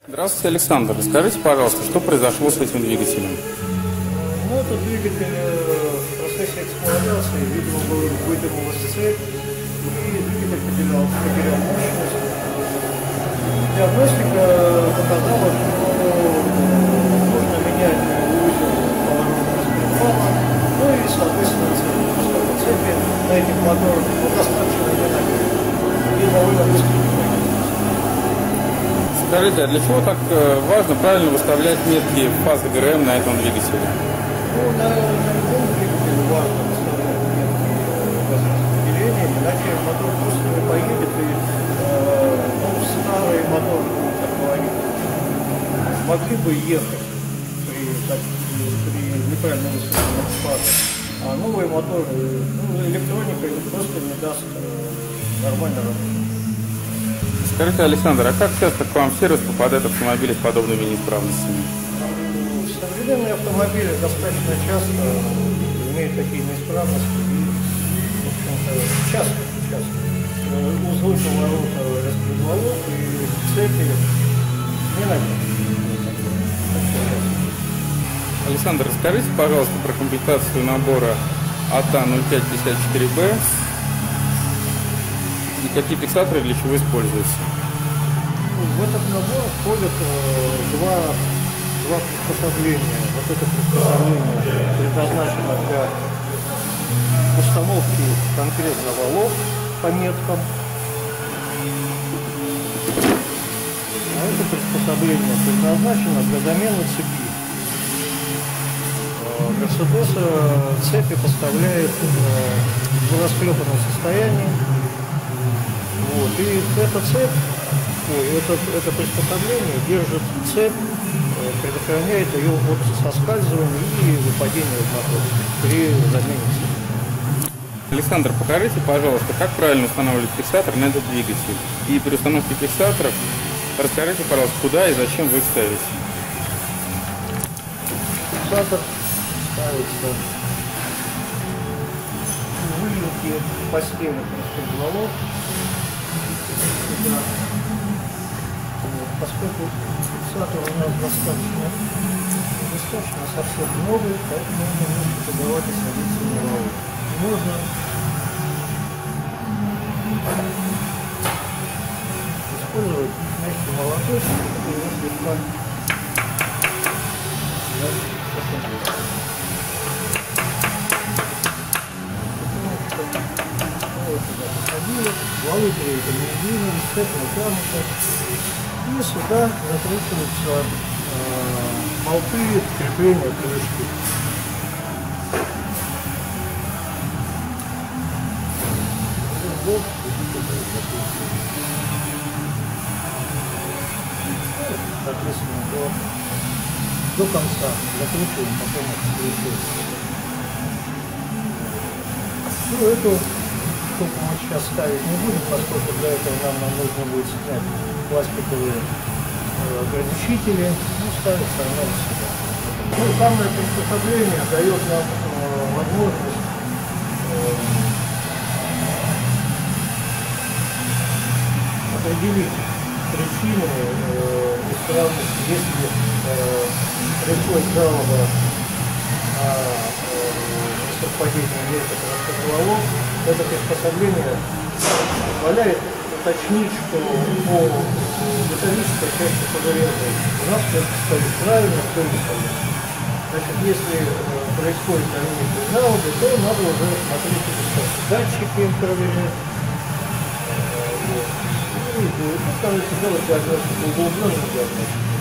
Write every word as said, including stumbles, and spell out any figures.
Здравствуйте, Александр. Расскажите, пожалуйста, что произошло с этим двигателем? Ну, этот двигатель в процессе эксплуатации, видимо, был выдернулась цепь, и двигатель потерял, потерял мощность. Диагностика показала, что нужно менять узел поворотного спиртвала, ну и, соответственно, цепи. Поскольку цепи на этих моторах ну, достаточно динамичны и довольно быстро. Скажите, а для чего так важно правильно выставлять метки фазы ГРМ на этом двигателе? Ну, на, на любом двигателе важно выставлять метки газораспределения, иначе мотор просто не поедет, и э, ну, старые моторы, так говорить, могли бы ехать при, так, при неправильно выставленном фазе, а новые моторы, ну, электроника просто не даст э, нормально работать. Скажите, Александр, а как часто к вам в сервис попадают автомобили с подобными неисправностями? Современные автомобили достаточно часто имеют такие неисправности и, в общем-то, часто, часто. Узлы поворота распределовок и цепи не надежны. Александр, расскажите, пожалуйста, про комплектацию набора АТА ноль пять пятьдесят четыре бэ и какие фиксаторы для чего используются? В этот набор входят э, два, два приспособления. Вот это приспособление предназначено для установки конкретно валов по меткам. А это приспособление предназначено для замены цепи. Мерседес цепи поставляет в расклепанном состоянии. Вот. И эта цепь, ой, это, это приспособление держит цепь, предохраняет ее от соскальзывания и выпадения в мотор при замене цепи. Александр, покажите, пожалуйста, как правильно устанавливать фиксатор на этот двигатель. И при установке фиксаторов расскажите, пожалуйста, куда и зачем вы их ставите. Фиксатор ставится в выемке постели распределовок. Поскольку фиксатор у нас достаточно, достаточно совсем новый, поэтому немножко подавать и садиться на голову. Можно использовать мягкий молоточек, который его слегка посадили, валы при этом не двинулись, цепь натянута. И сюда закручиваются э, болты крепления крышки. Соответственно, до, до конца закручиваем, потом откручиваем. Ну, эту штуку мы сейчас ставить не будем, поскольку для этого нам, нам нужно будет снять пластиковые э, ограничители, ну, ставить все равно сюда. Ну, данное приспособление дает нам э, возможность э, определить причины э, неисправности, если э, приходит жалоба на э, совпадение некоторых позволов. Это приспособление позволяет уточнить, что по металлической части подореза у нас все стоит правильно, все не стоит. Значит, если э, происходит наличие жалобы, то надо уже смотреть датчики, проверять. Ну, короче, делать диагностику, углубленную диагностику.